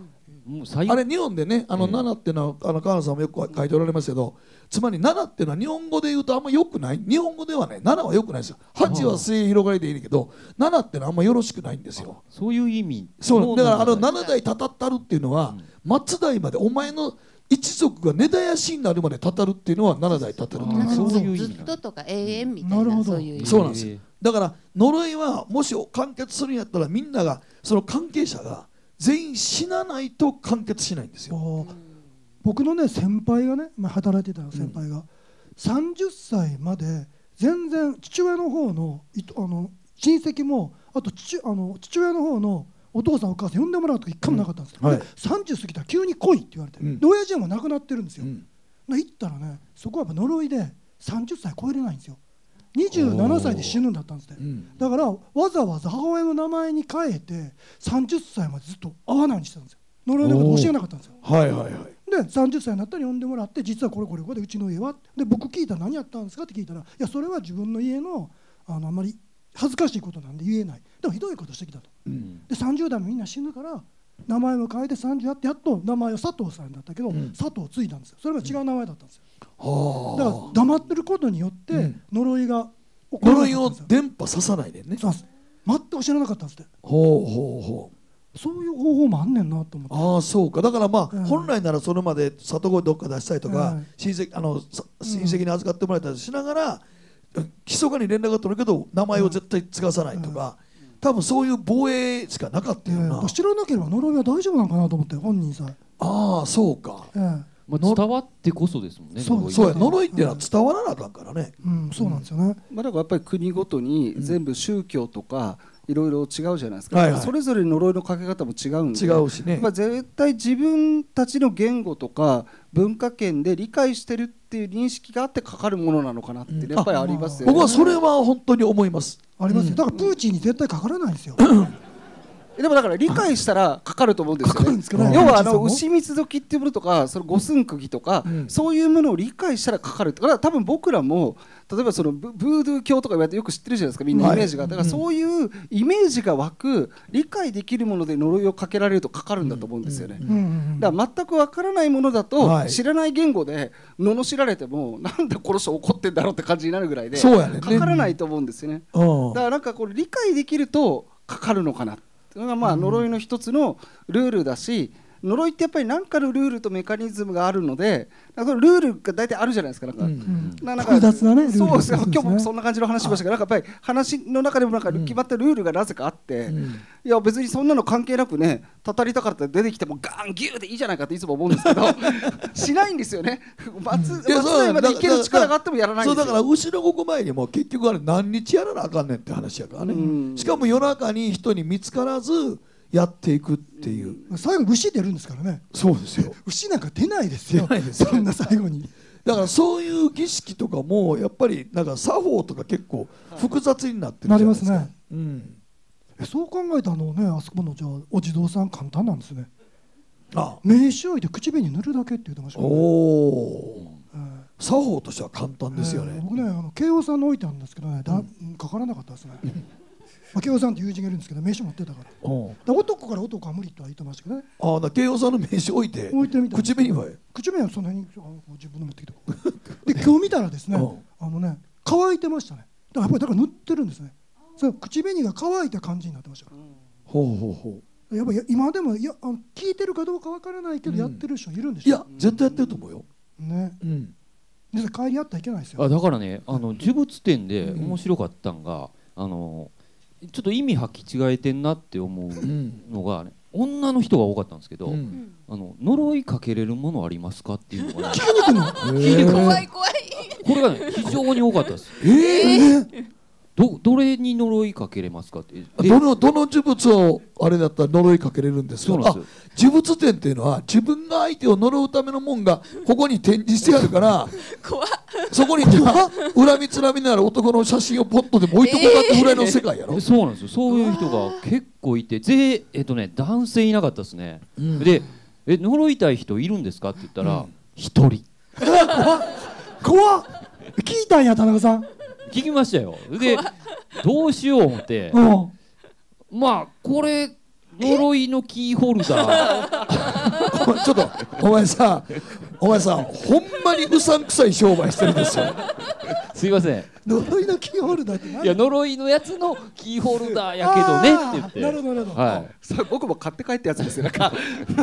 あれ日本でね、あのななっていうのはあの川野さんもよく書いておられますけど、つまりななっていうのは日本語で言うとあんまよくない。日本語ではね、ななはよくないですよ。はちは末広がりでいいけど、ななっていうのはあんまよろしくないんですよ。 そういう意味。 そうだからあのなな代たたったるっていうのは、末代までお前の一族が根絶やしになるまでたたるっていうのはなな代たたるっていう。 そういうずっととか永遠みたいな、そういう意味。 そうなんですよ。だから呪いはもし完結するんやったら、みんながその関係者が全員死なないと完結しないんですよ。 僕のね先輩がね、まあ、働いてた先輩が、うん、さんじゅっさいまで全然父親の方のあの親戚も、あと 父, あの父親の方のお父さんお母さん呼んでもらうとか一回もなかったんですよ、うんはい、さんじゅう過ぎたら急に来いって言われて、うん、で親父はもう亡くなってるんですよ、うん、行ったらね、そこはやっぱ呪いでさんじゅっさい超えれないんですよ。にじゅうななさいで死ぬんだったんですね、うん、だからわざわざ母親の名前に変えてさんじゅっさいまでずっと会わないようにしてたんですよ。呪いのこと教えなかったんですよ。 はいはいはい。 でさんじゅっさいになったら呼んでもらって、実はこれこれこれでうちの家はで、僕聞いたら何やったんですかって聞いたら、いやそれは自分の家の あのあんまり恥ずかしいことなんで言えない、でもひどいことしてきたと、うん、でさんじゅう代もみんな死ぬから名前を変えてさんじゅうやってやっと名前は佐藤さんだったけど、うん、佐藤継いだんですよ。それが違う名前だったんですよ、うん、だから黙ってることによって呪いが起こる、呪いを伝播ささないでね。 そうです。全く知らなかったんですって。 ほうほうほう。そういう方法もあんねんなと思って。 ああそうか。だからまあ、えー、本来ならそれまで里子どっか出したりとか、えー、親戚あの親戚に預かってもらったりしながら、うん、密かに連絡が取るけど名前を絶対継がさないとか、えー、多分そういう防衛しかなかったよな、えー、知らなければ呪いは大丈夫なのかなと思って本人さえ。 ああそうか、えーまあ、伝わってこそですもんね。 そうそうや、呪いっていうのは伝わらなあかんからね、 うん、そうなんですよね、 まあ、だからやっぱり国ごとに全部宗教とかいろいろ違うじゃないですか、はいはい、それぞれ呪いのかけ方も違うんで、 違うしね、 まあ、絶対自分たちの言語とか文化圏で理解してるっていう認識があってかかるものなのかなって、ね、うん、やっぱりありますよね。 僕はそれは本当に思います。 ありますよ、うん、だからプーチンに絶対かからないんですよでもだから理解したらかかると思うんですよね。要はあの牛蜜時っていうものとか、その五寸釘とか、うん、そういうものを理解したらかかる。だから多分僕らも例えばそのブードゥー教とか言われてよく知ってるじゃないですか、みんなイメージが、はい、だからそういうイメージが湧く理解できるもので呪いをかけられるとかかるんだと思うんですよね。だから全くわからないものだと、はい、知らない言語で罵られてもなんでこの人怒ってんだろうって感じになるぐらいで、 そうやね、 かからないと思うんですよね。だからなんかこれ理解できるとかかるのかな。それがまあ呪いの一つのルールだし、呪いってやっぱり何かのルールとメカニズムがあるので、ルールが大体あるじゃないですか。なんか、うん、なんか複雑なねルールそうですよ。今日もそんな感じの話しましたけど、なんかやっぱり話の中でもなんか決まったルールがなぜかあって、うん、いや別にそんなの関係なくね、たたりたかったら出てきてもガンギューでいいじゃないかっていつも思うんですけどしないんですよね。松代までいける力があってもやらないんですよ。 そうだから後ろごこ前にも結局あれ何日やらなあかんねんって話やからね、うん、しかも夜中に人に見つからずやっていくっていう、 うん、最後牛出るんですからね。 そうですよ牛なんか出ないですよ。出ないですよそんな最後に。 だからそういう儀式とかもやっぱりなんか作法とか結構複雑になってるじゃないですか。なりますね、うん、 えそう考えたのね、あそこのじゃあお地蔵さん簡単なんですね。ああ名刺置いて口紅塗るだけって言ってましたね。おお、えー、作法としては簡単ですよね、 えー、僕ねあの慶応さんの置いてあるんですけどね、だ、うん、かからなかったですねまあ、慶応さんって友人がいるんですけど名刺持ってたから、だ男から男は無理とは言ってましたけどね。 ああ、だ慶応さんの名刺置いて置いてみた口紅は口紅はそんなに自分の持ってきてで今日見たらですねあのね乾いてましたね。だからやっぱりだから塗ってるんですね。それ口紅が乾いた感じになってましたから、うん、ほうほうほう。やっぱり今でもいやあの聞いてるかどうかわからないけど、うん、やってる人いるんでしょ。 いや絶対やってると思うよね、うん、で帰り合ったらいけないですよ。 あだからねあの呪物展で面白かったんが、うん、あのちょっと意味履き違えてんなって思うのが、ねうん、女の人が多かったんですけど、うん、あの呪いかけれるものありますかっていうのが、ね、 聞きにくの聞いてくる怖い怖いこれがね非常に多かったです。 えー、 ど, どれに呪いかけれますかって。 どのどの呪物をあれだったら呪いかけれるんですか。そうなんですよ。呪物展っていうのは自分が相手を呪うためのもんがここに展示してあるから怖っそこに恨みつらみながら男の写真をポットでも置いとこうかってぐらいの世界やろ、 えー、そうなんですよ。そういう人が結構いて、ぜえっとね男性いなかったですね、うん、でえ呪いたい人いるんですかって言ったら一、うん、人怖っ怖っ聞いたんや田中さん。 聞きましたよ。でどうしよう思って、うん、まあこれ呪いのキーホルダーちょっとお前さお前さほんまにうさんくさい商売してるんですよ。 すいません。 呪いのキーホルダーって何？ いや呪いのやつのキーホルダーやけどねって言って。 なるほどなるほど。 はい。 それ僕も買って帰ったやつですよ。なんか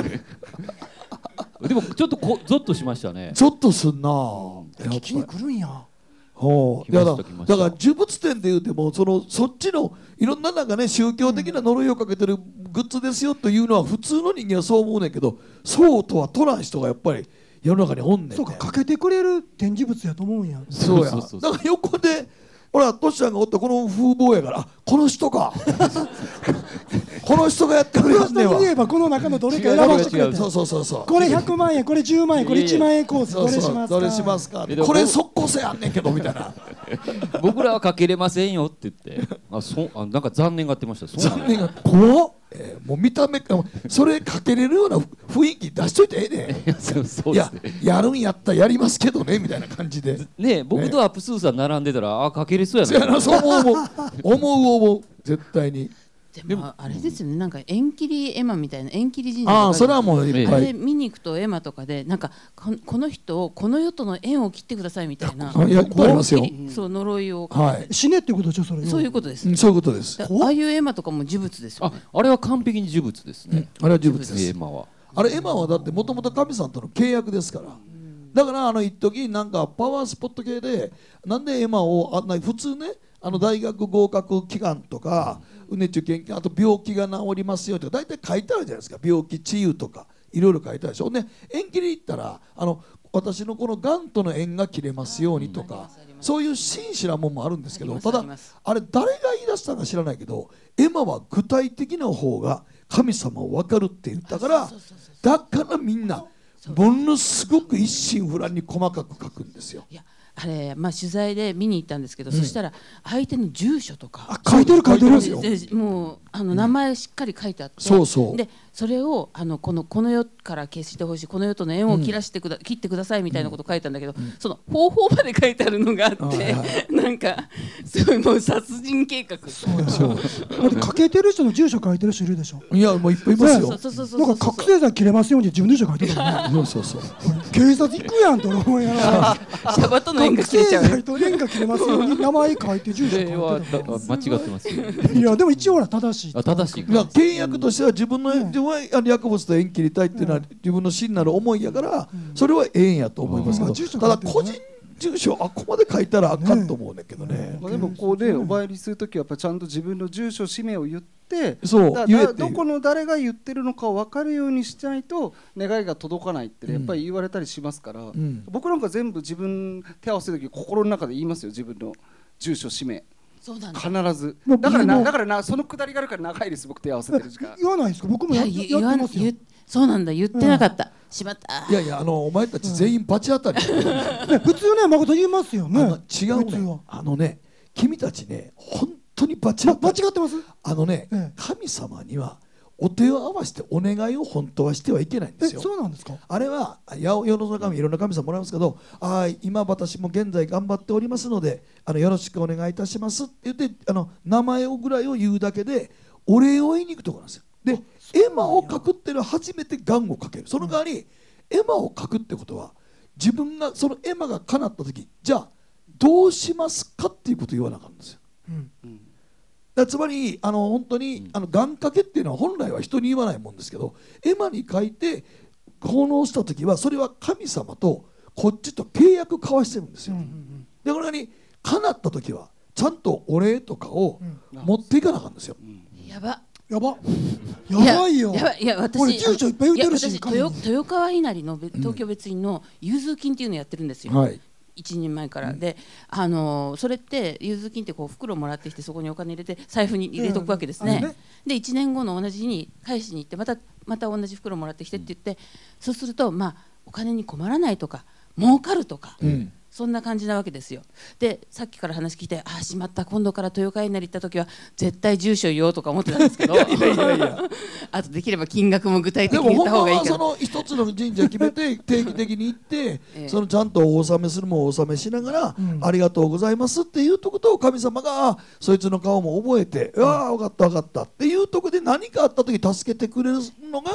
でもちょっとこゾッとしましたね。 ゾッとすんな。 聞きに来るんや。 ほう。いやだだから呪物店で言うてもそのそっちのいろんななんかね宗教的な呪いをかけてるグッズですよというのは普通の人間はそう思うねんけど、そうとは取らん人がやっぱり世の中におんねんね。 そうか、かけてくれる展示物やと思うんや。 そうや。だから横でほらトシちゃんがおったこの風貌やから、あこの人かこの人がやってくれはんねんわ。 言えばこの中のどれか選ばせてくれて、 そうそうそうそう、 これひゃくまんえん、これじゅうまんえん、これいちまんえんコース、どれしますか、 どれしますか、これ即効性あんねんけどみたいな僕らはかけれませんよって言って、あそあなんか残念がってました。そう残念が怖っ、えー、もう見た目それかけれるような雰囲気出しといてええねん。 そうそういややるんやったらやりますけどねみたいな感じでね、僕とアップスーさん並んでたらあかけれそうやな。そう思う思う思う思う絶対に。 でもあれですよね、なんか縁切り絵馬みたいな縁切り神社とか、 ああそれはもういっぱいあれ見に行くと絵馬とかでなんかこの人をこの世との縁を切ってくださいみたいな、 いやいっぱいありますよ。 そう呪いを、 はい、 死ねってことでしょそれ。 そういうことです、 うん、そういうことです。 ああいう絵馬とかも呪物ですよね。 ああれは完璧に呪物ですね、 うん、あれは呪物です。 絵馬はあれ絵馬はだってもともと神さんとの契約ですから。だからあの一時なんかパワースポット系でなんで絵馬をあんな普通ね、あの大学合格祈願とかうねちゅ研究、あと病気が治りますよとか大体書いてあるじゃないですか。病気治癒とかいろいろ書いてあるでしょ。ね、縁切り行ったらあの私のこのがんとの縁が切れますようにとか、そういう真摯なもんもあるんですけど、ただあれ誰が言い出したか知らないけど絵馬は具体的な方が神様を分かるって言ったから、だからみんなものすごく一心不乱に細かく書くんですよ。 いやあれ、まあ、取材で見に行ったんですけど、うん、そしたら相手の住所とかあ書いてる書いてるんですよ。もうあの名前しっかり書いてあって、うん、 そうそうでそれをあのこのこの世から消してほしい、この世との縁を切らしてくだ、うん、切ってくださいみたいなこと書いたんだけど、うん、その方法まで書いてあるのがあって、うん、なんかすごいもう殺人計画。 そうそうだってかけてる人の住所書いてる人いるでしょ。 いやもういっぱいいますよ。 なんか覚醒剤切れますように自分の住所書いてるからね。 そうそうそう警察行くやんと思いながらシャバとの縁が切れちゃう。 覚醒剤と縁が切れますように名前書いて住所書いてる。 間違ってますよ。 いやでも一応ほら正しい。 あ正しい。 いや契約としては自分の、うん、自分は薬物と縁切りたいっていうのは自分の真なる思いやから、うん、それはええんやと思いますけど、うん、ただ個人住所あここまで書いたらあかんと思うねんけどね。ねまあ、でもこうねお参りするときはやっぱちゃんと自分の住所氏名を言って、 そうだだどこの誰が言ってるのかを分かるようにしないと願いが届かないって、ね、やっぱり言われたりしますから、うん、僕なんか全部自分手合わせるとき心の中で言いますよ、自分の住所氏名。 そうなんだ必ずだからなだからなそのくだりがあるから長いです。僕手合わせてる時間言わないですか。僕もや, やってますよ。 そうなんだ言ってなかった、うん、しまった。 いやいやあのお前たち全員バチ当たり、うんね、普通ね誠言いますよね。 違うね、あのね君たちね本当にバチ当たり、 間違ってます。 あのね、ええ、神様にはお手を合わせてお願いを本当はしてはいけないんですよ。 えそうなんですか。 あれは世の中にいろんな神様もらいますけど、あ今私も現在頑張っておりますのであのよろしくお願いいたしますって言ってあの名前をぐらいを言うだけでお礼を言いに行くところなんですよ。で絵馬を書くっていうのは初めて願をかける。その代わり絵馬を書くってことは自分がその絵馬が叶った時じゃあどうしますかっていうことを言わなあかんんですよ。うんうんだつまりあの本当にあの願掛けっていうのは本来は人に言わないもんですけど絵馬に書いて奉納した時はそれは神様とこっちと契約交わしてるんですよ。うんうんうん、でこれに叶った時はちゃんとお礼とかを持っていかなあかんですよ。うん、 やばやばやばいよ。 やばいいや私俺住所いっぱい言ってるし、 いや私 豊, 豊川稲荷の東京別院の融通金っていうのをやってるんですよ。うんはいいちねんまえから、うん、で、あのー、それって融通金ってこう袋もらってきてそこにお金入れて財布に入れとくわけですね、うんね、でいちねんごの同じ日に返しに行ってまたまた同じ袋もらってきてって言って、うん、そうするとまあお金に困らないとか儲かるとか、うん、そんな感じなわけですよ。でさっきから話聞いてあしまった今度から豊川稲荷行った時は絶対住所言おうとか思ってたんですけどいやいやいやあとできれば金額も具体的に言った方がいいから。 でもほんまはその一つの神社決めて定期的に行って、ええ、そのちゃんとお納めするもんお納めしながら、うん、ありがとうございますっていうとことを神様がそいつの顔も覚えて、うん、ああ分かった分かったっていうとこで何かあった時助けてくれるのが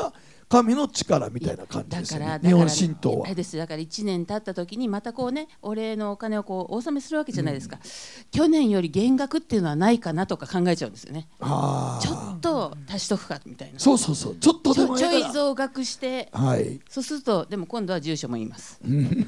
神の力みたいな感じですよね。 だから日本神道は。 あれですだからいちねん経った時にまたこうねお礼のお金をこうお納めするわけじゃないですか、うん、去年より減額っていうのはないかなとか考えちゃうんですよね。あちょっと足しとくかみたいな。 そうそうそうちょっとでもちょい増額して、はい、そうするとでも今度は住所も言います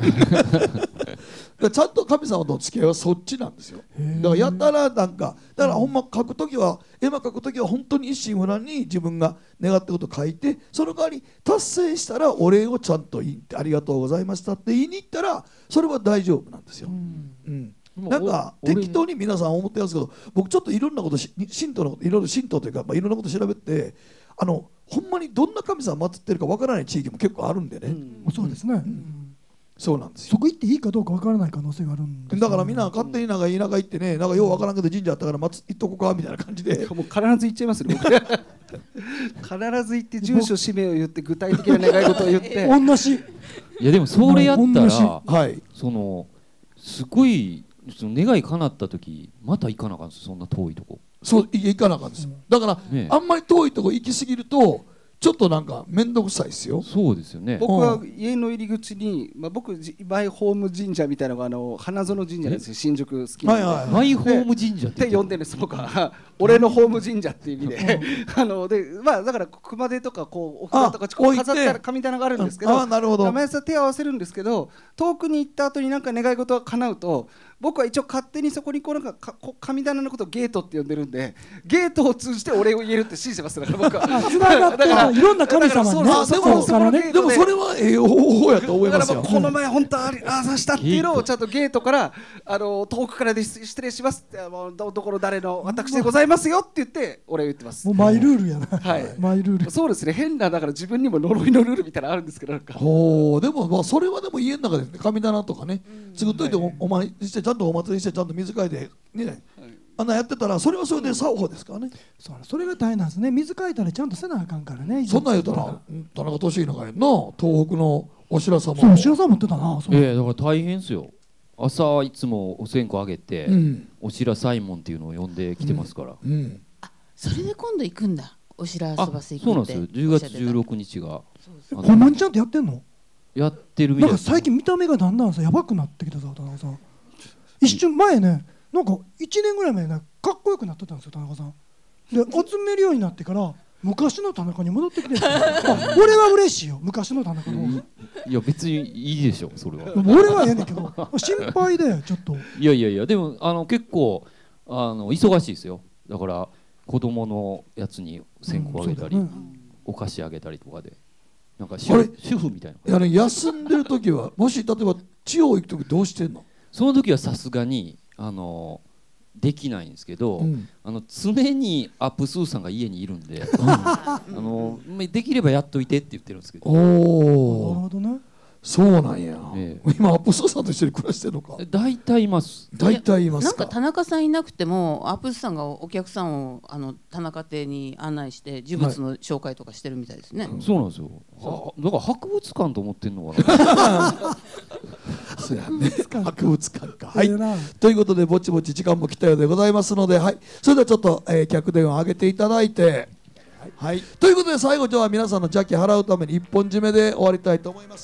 ちゃんと神様との付き合いはそっちなんですよ。だからやったらなんかだからほんま書くときは絵馬書くときは本当に一心不乱に自分が願ったことを書いてその代わり達成したらお礼をちゃんと言ってありがとうございましたって言いに行ったらそれは大丈夫なんですよ。うんうんなんか適当に皆さん思ってますけど僕ちょっといろんなこと神道のこといろいろ神道というか、まあ、いろんなこと調べてあのほんまにどんな神様祀ってるかわからない地域も結構あるんでね、 うん、そうですね、うん、 そうなんですよ。 そこ行っていいかどうかわからない可能性があるんです、ね、 だからみんな勝手になんか田舎行ってねなんかようわからんけど神社あったから祀っとこうかみたいな感じでもう必ず行っちゃいますね僕必ず行って住所氏名を言って具体的な願い事を言って同じいやでもそれやったら、はい、そのすごいその願い叶った時また行かなあかんですそんな遠いとこ。 そう行かなあかんですよ。だから、ね、あんまり遠いとこ行き過ぎるとちょっとなんか面倒くさいですよ。 そうですよね。 僕は家の入り口に、まあ、僕マイホーム神社みたいなのがあの花園神社ですよ新宿好きな、はいはい、 マイホーム神社って呼んでるんです僕は俺のホーム神社っていう意味であので、まあ、だから熊手とかこうお札とかこう飾ったら神棚があるんですけど毎朝手を合わせるんですけど遠くに行った後に何か願い事が叶うと僕は一応勝手にそこにこうなんか神棚のことをゲートって呼んでるんでゲートを通じてお礼を言えるって信じてますだから僕はつながっていろんな神様にね。 でもそれはええ方法やと思いますよ。 だからこの前本当ありあざしたっていうのをちゃんとゲートからあの遠くからで失礼しますってどころ誰の私でございますよって言ってお礼を言ってます。 もうマイルールやな。 はいマイルール。 そうですね変なだから自分にも呪いのルールみたいなのあるんですけどなんか。 ほうでもまあそれはでも家の中で神棚とかね作っといてお参りしてちゃんとお祭りしてちゃんと水替えてねあんなやってたらそれはそれで作法ですからね。 そうそれが大変なんですね。水替えたらちゃんとせなあかんからね。 そんなん言うたら田中俊之がやんな東北のお白様。 そうお白様持ってたな。 ええだから大変ですよ。朝いつもお線香あげて、うん、お白サイモンっていうのを呼んできてますから、うんうん、 あそれで今度行くんだお白そばせ行くって。 そうなんですよじゅうがつじゅうろくにちがほんまにちゃんとやってんの。 やってるみたいなんか最近見た目がだんだんさやばくなってきたさ田中さん一瞬前ねなんかいちねんぐらい前ねかっこよくなってたんですよ田中さんで集めるようになってから昔の田中に戻ってきてる俺は嬉しいよ昔の田中の方がいや別にいいでしょそれは俺はええねんけど心配でちょっといやいやいやでもあの結構あの忙しいですよ。だから子供のやつに線香あげたり、うんね、お菓子あげたりとかでなんか主婦みたいな。 いや、ね、休んでる時はもし例えば地方行く時どうしてんの。 その時はさすがにあのできないんですけど、うん、あの常にアップスーさんが家にいるんであのできればやっといてって言ってるんですけど。 おおなるほどね。 そうなんや、ええ、今アップスーさんと一緒に暮らしてるのか。 大体います。 大体いますか。 なんか田中さんいなくてもアップスーさんがお客さんをあの田中邸に案内して呪物の紹介とかしてるみたいですね、 はい、そうなんですよ。だから博物館と思ってんのかなそうやね博物館か。はいということでぼちぼち時間も来たようでございますので、はい、それではちょっと、えー、客電話を上げていただいて、はい、ということで最後今日は皆さんの邪気払うために一本締めで終わりたいと思います。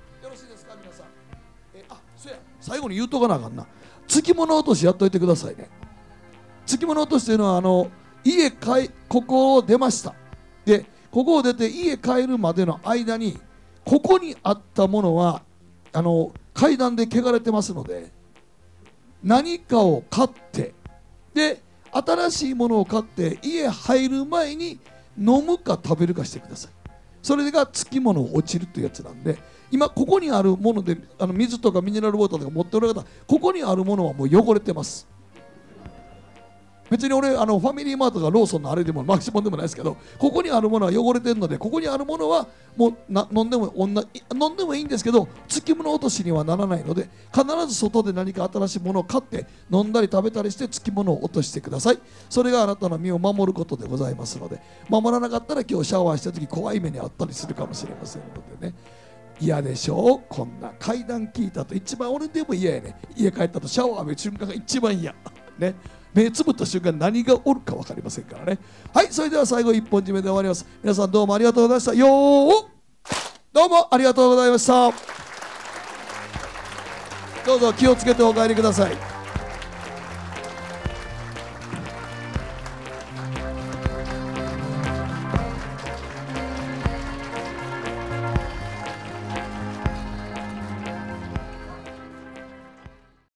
最後に言うとかなあかんな。つきもの落としやっといてくださいね。つきもの落としというのはあの家帰ここを出ましたでここを出て家帰るまでの間にここにあったものはあの階段で汚れてますので何かを買ってで新しいものを買って家入る前に飲むか食べるかしてください。それがつきもの落ちるというやつなんで今ここにあるものであの水とかミネラルウォーターとか持っておられる方ここにあるものはもう汚れてます。別に俺あのファミリーマートとかローソンのあれでもマキシモンでもないですけどここにあるものは汚れてるのでここにあるものはもうな飲んでも飲んでもいいんですけどつきもの落としにはならないので必ず外で何か新しいものを買って飲んだり食べたりしてつきものを落としてください。それがあなたの身を守ることでございますので守らなかったら今日シャワーした時怖い目にあったりするかもしれませんのでね。嫌でしょうこんな階段聞いたと一番俺でも嫌やね。家帰ったとシャワー浴びる瞬間が一番嫌ね。 目つぶった瞬間何がおるか分かりませんからね。はい、それでは最後いっぽん締めで終わります。皆さんどうもありがとうございました。よーどうもありがとうございました。どうぞ気をつけてお帰りください。